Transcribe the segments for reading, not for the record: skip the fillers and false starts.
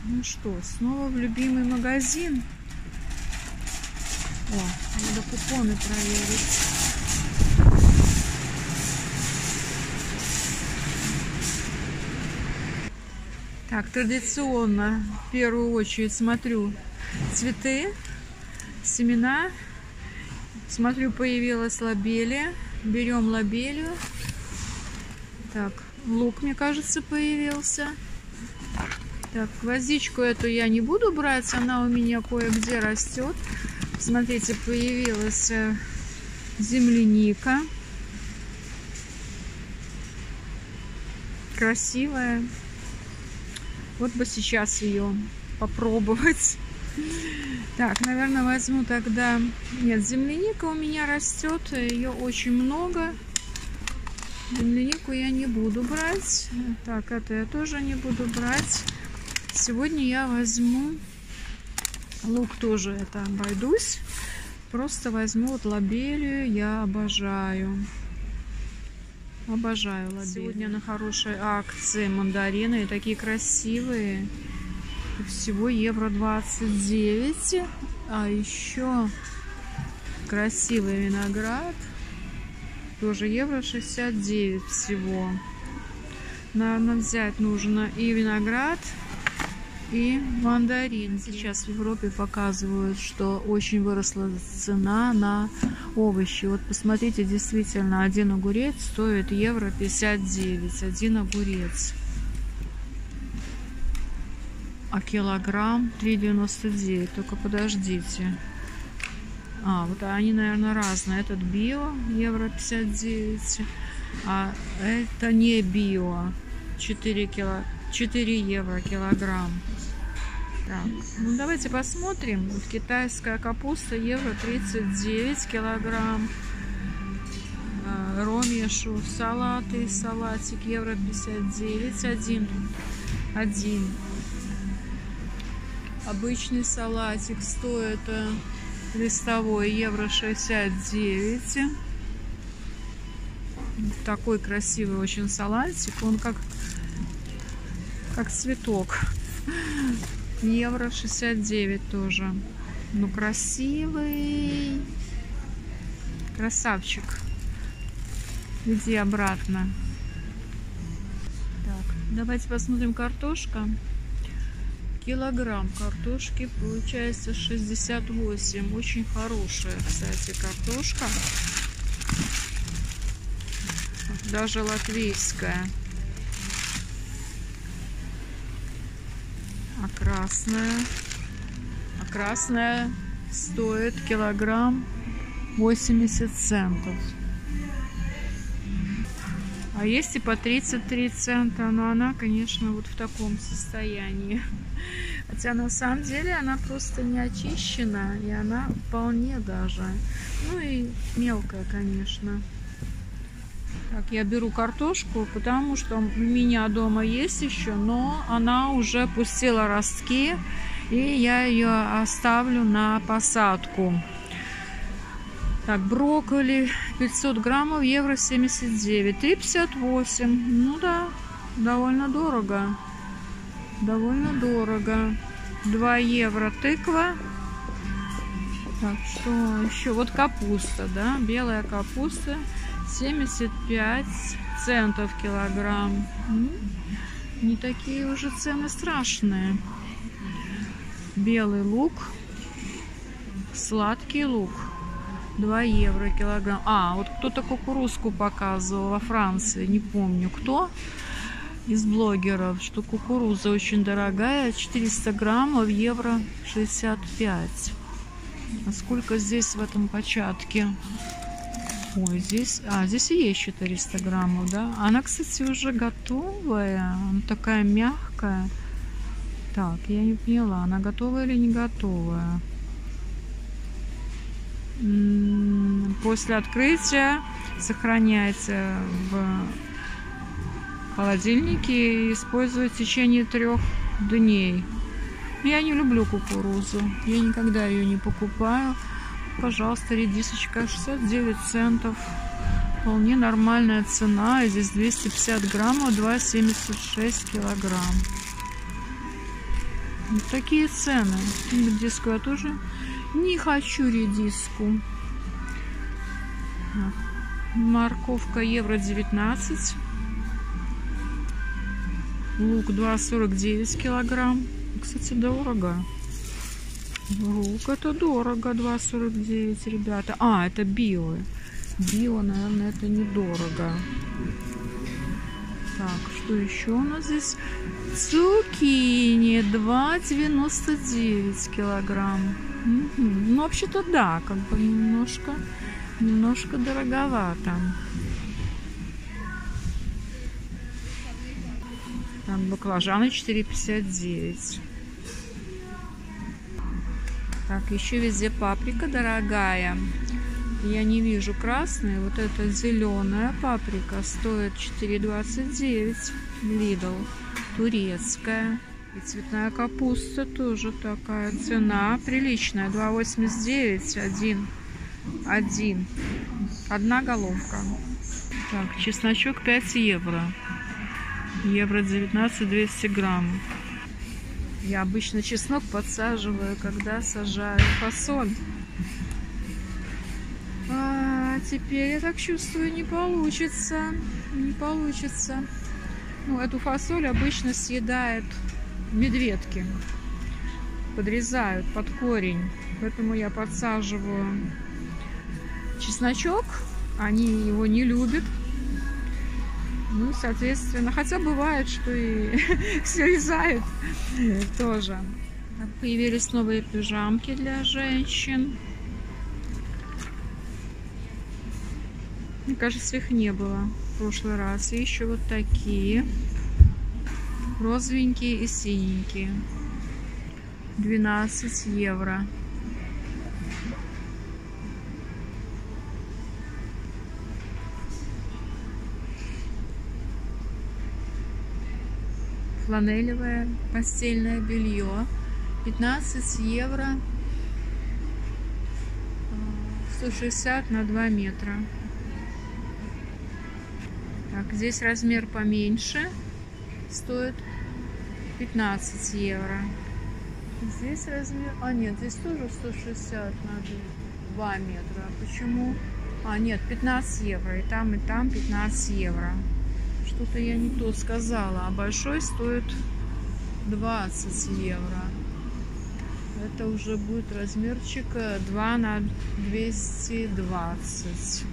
Ну что, снова в любимый магазин. О, надо купоны проверить. Так, традиционно в первую очередь смотрю цветы, семена. Смотрю, появилась лобелия. Берем лобелию. Так, лук, мне кажется, появился. Так, гвоздичку эту я не буду брать, она у меня кое-где растет. Смотрите, появилась земляника. Красивая. Вот бы сейчас ее попробовать. Так, наверное, возьму тогда... Нет, земляника у меня растет, ее очень много. Землянику я не буду брать. Так, это я тоже не буду брать. Сегодня я возьму... Лук тоже это обойдусь. Просто возьму вот лобелию, я обожаю. Обожаю лобелию. Сегодня на хорошей акции мандарины, такие красивые. Всего евро 29. А еще красивый виноград. Тоже евро 69 всего. Наверное, взять нужно и виноград, и мандарин. Сейчас в Европе показывают, что очень выросла цена на овощи. Вот посмотрите, действительно, один огурец стоит евро 59. Один огурец. А килограмм 3,99. Только подождите. А, вот они, наверное, разные. Этот био, евро 59. А это не био. 4 евро килограмм. Так, ну давайте посмотрим. Вот китайская капуста евро 39 килограмм. Ромешу салаты, салатик евро 59. Один. Обычный салатик стоит листовой евро 69. Такой красивый очень салатик. Он как цветок. Евро 69 тоже. Ну, красивый. Красавчик. Иди обратно. Так, давайте посмотрим картошка. Килограмм картошки получается 68. Очень хорошая, кстати, картошка. Даже латвийская. А красная стоит килограмм 80 центов. А есть и по 33 цента, но она, конечно, вот в таком состоянии. Хотя на самом деле она просто не очищена, и она вполне даже. Ну и мелкая, конечно. Так, я беру картошку, потому что у меня дома есть еще, но она уже пустила ростки, и я ее оставлю на посадку. Так, брокколи 500 граммов, евро 79, 3,58. Ну да, довольно дорого. Довольно дорого. 2 евро тыква. Так, что еще? Вот капуста, да, белая капуста. 75 центов килограмм. Не такие уже цены страшные. Белый лук. Сладкий лук. 2 евро килограмм. А, вот кто-то кукурузку показывал во Франции. Не помню кто из блогеров, что кукуруза очень дорогая. 400 граммов, евро 65. А сколько здесь в этом початке? Ой, здесь и есть 400 граммов, да? Она, кстати, уже готовая. Она такая мягкая. Так, я не поняла, она готовая или не готовая? После открытия сохраняется в холодильнике и использует в течение 3 дней. Я не люблю кукурузу. Я никогда ее не покупаю. Пожалуйста, редисочка 69 центов. Вполне нормальная цена. Здесь 250 граммов, 2,76 килограмм. Вот такие цены. Редиску я тоже не хочу редиску. Морковка евро 19. Лук 2,49 килограмм. Кстати, дорого. Лук это дорого, 2,49, ребята. А, это био. Био, наверное, это недорого. Так, что еще у нас здесь? Цукини 2,99 килограмм. Ну, вообще-то да, как бы немножко дороговато. Так, баклажаны 4,59. Так, еще везде паприка дорогая. Я не вижу красной. Вот эта зеленая паприка стоит 4,29. Lidl. Турецкая. И цветная капуста тоже такая. Цена приличная. 2,89. Одна головка. Так, чесночок 5 евро. Евро 19, 200 грамм. Я обычно чеснок подсаживаю, когда сажаю фасоль. А теперь, я так чувствую, не получится. Не получится. Ну, эту фасоль обычно съедают медведки. Подрезают под корень. Поэтому я подсаживаю чесночок. Они его не любят. Ну, соответственно, хотя бывает, что и срезают тоже. Появились новые пижамки для женщин. Мне кажется, их не было в прошлый раз. И еще вот такие. Розовенькие и синенькие. 12 евро. Фланелевое постельное белье 15 евро, 160 на 2 метра. Так, здесь размер поменьше, стоит 15 евро. Здесь размер, нет, здесь тоже 160 на 2 метра. Почему? Нет, 15 евро, и там 15 евро. Что-то я не то сказала. А большой стоит 20 евро. Это уже будет размерчик 2 на 220.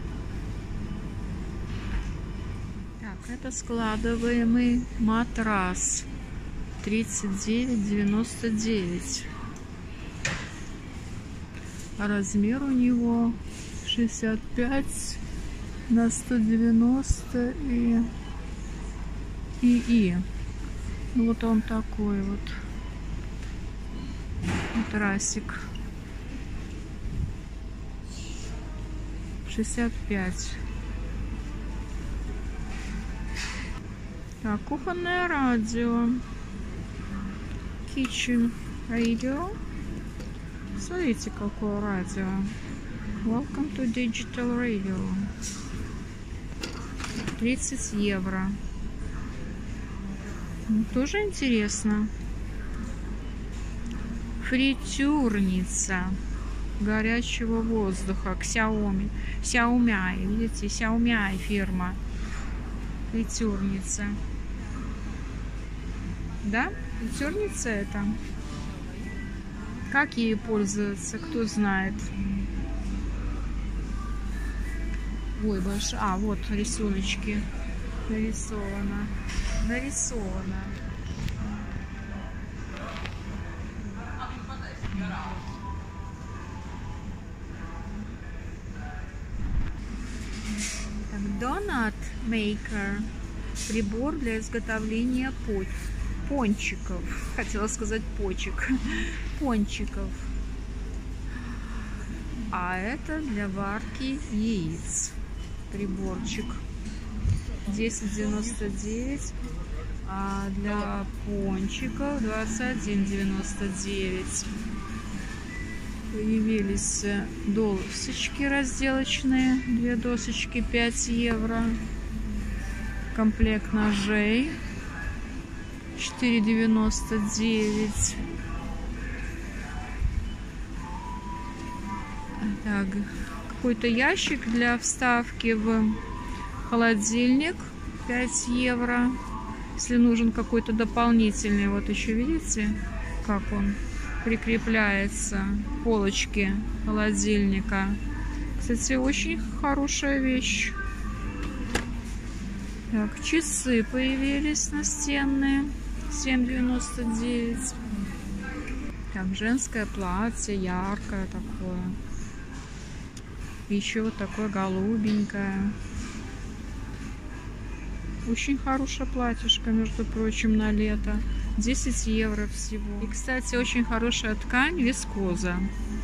Так, это складываемый матрас. 39,99. А размер у него 65 на 190 и. Ну, вот он такой вот матрасик. 65. Так, кухонное радио. Kitchen Radio. Смотрите, какое радио. Welcome to Digital Radio. 30 евро. Тоже интересно. Фритюрница горячего воздуха. Xiaomi. Видите, Xiaomi фирма. Фритюрница. Да? Фритюрница это. Как ей пользоваться, кто знает. Ой, больше. Вот рисуночки. Нарисовано. Так, Donut Maker. Прибор для изготовления пончиков. Хотела сказать почек. Пончиков. А это для варки яиц. Приборчик 10,99, а для пончиков 21,99. Появились досочки разделочные, 2 досочки 5 евро. Комплект ножей 4,99. Так, какой-то ящик для вставки в холодильник, 5 евро. Если нужен какой-то дополнительный, вот еще видите, как он прикрепляется, полочки холодильника. Кстати, очень хорошая вещь. Так, часы появились настенные, 7,99. Так, женское платье, яркое такое. Еще вот такое голубенькое. Очень хорошее платьишко, между прочим, на лето. 10 евро всего. И, кстати, очень хорошая ткань, вискоза.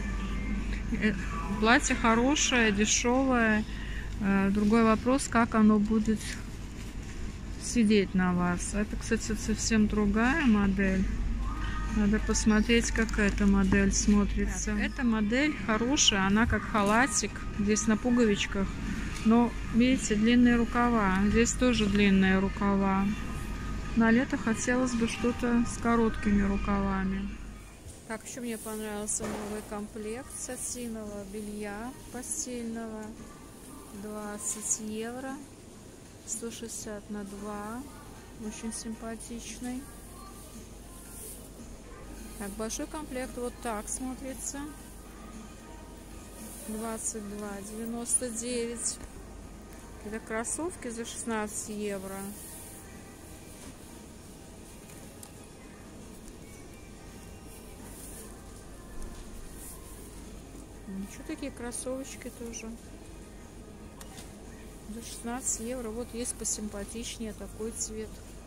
Платье хорошее, дешевое. Другой вопрос, как оно будет сидеть на вас. Это, кстати, совсем другая модель. Надо посмотреть, как эта модель смотрится. Эта модель хорошая, она как халатик. Здесь на пуговичках. Но, видите, длинные рукава. Здесь тоже длинные рукава. На лето хотелось бы что-то с короткими рукавами. Так, еще мне понравился новый комплект сатинового белья постельного. 20 евро. 160 на 2. Очень симпатичный. Так, большой комплект вот так смотрится. 22,99. Это кроссовки за 16 евро. Ничего, такие кроссовочки тоже. За 16 евро. Вот есть посимпатичнее такой цвет.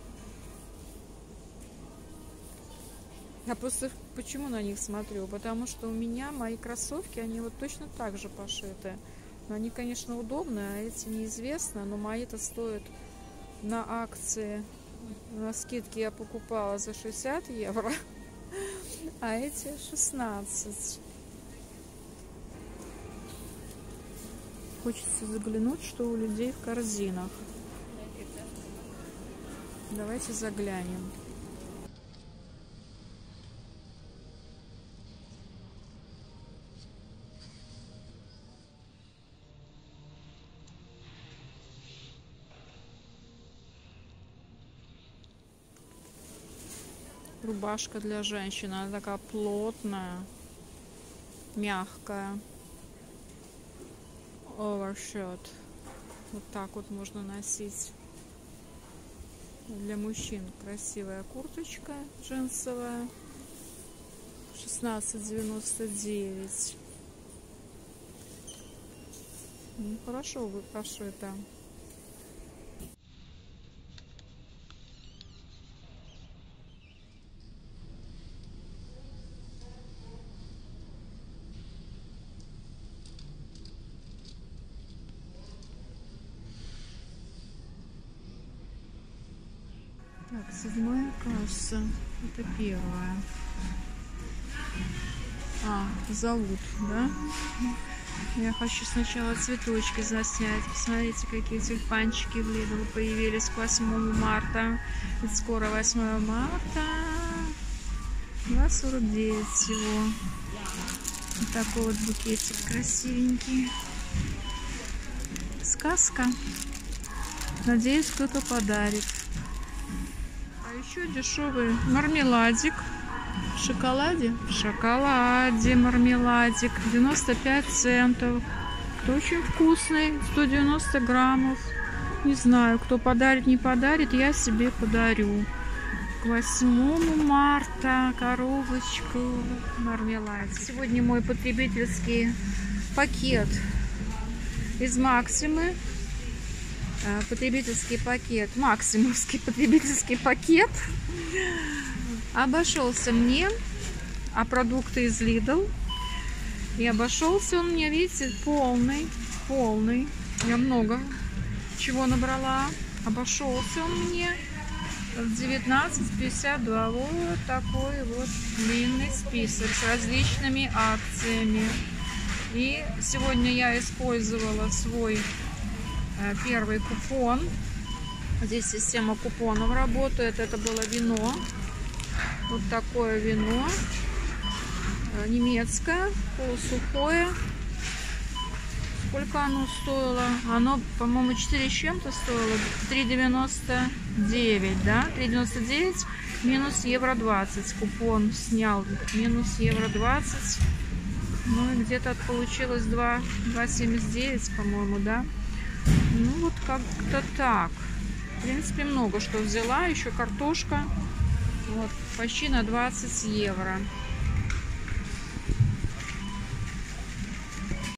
Я просто почему на них смотрю? Потому что у меня мои кроссовки, они вот точно так же пошиты. Но они, конечно, удобные, а эти неизвестно. Но мои-то стоят на акции. На скидке я покупала за 60 евро, а эти 16. Хочется заглянуть, что у людей в корзинах. Давайте заглянем. Рубашка для женщин, она такая плотная, мягкая. Овершот. Вот так вот можно носить. Для мужчин красивая курточка джинсовая. 16,99. Ну, хорошо вы пошито. Так, 7 касса. Это первая. Зовут, да? Я хочу сначала цветочки заснять. Посмотрите, какие тюльпанчики в Lidl появились к 8 марта. Ведь скоро 8 марта. 2,49 всего. Вот такой вот букетик красивенький. Сказка. Надеюсь, кто-то подарит. Еще дешевый мармеладик в шоколаде. В шоколаде мармеладик 95 центов. Это очень вкусный, 190 граммов. Не знаю, кто подарит, не подарит, я себе подарю. К 8 марта коробочку мармеладик. Сегодня мой потребительский пакет из Максимы. Потребительский пакет, максимовский потребительский пакет обошелся мне, а продукты из Lidl, и обошелся он мне, видите, полный, я много чего набрала, обошелся он мне в 19,52, вот такой вот длинный список с различными акциями. И сегодня я использовала свой первый купон Здесь система купонов работает. Это было вино. Вот такое вино. Немецкое, полусухое. Сколько оно стоило? Оно, по-моему, 4 с чем-то стоило. 3,99, да? 3,99 минус евро 20. Купон снял. Минус евро 20. Ну и где-то получилось 2,79, по-моему, да? Ну вот как-то так. В принципе, много что взяла. Еще картошка. Вот, почти на 20 евро.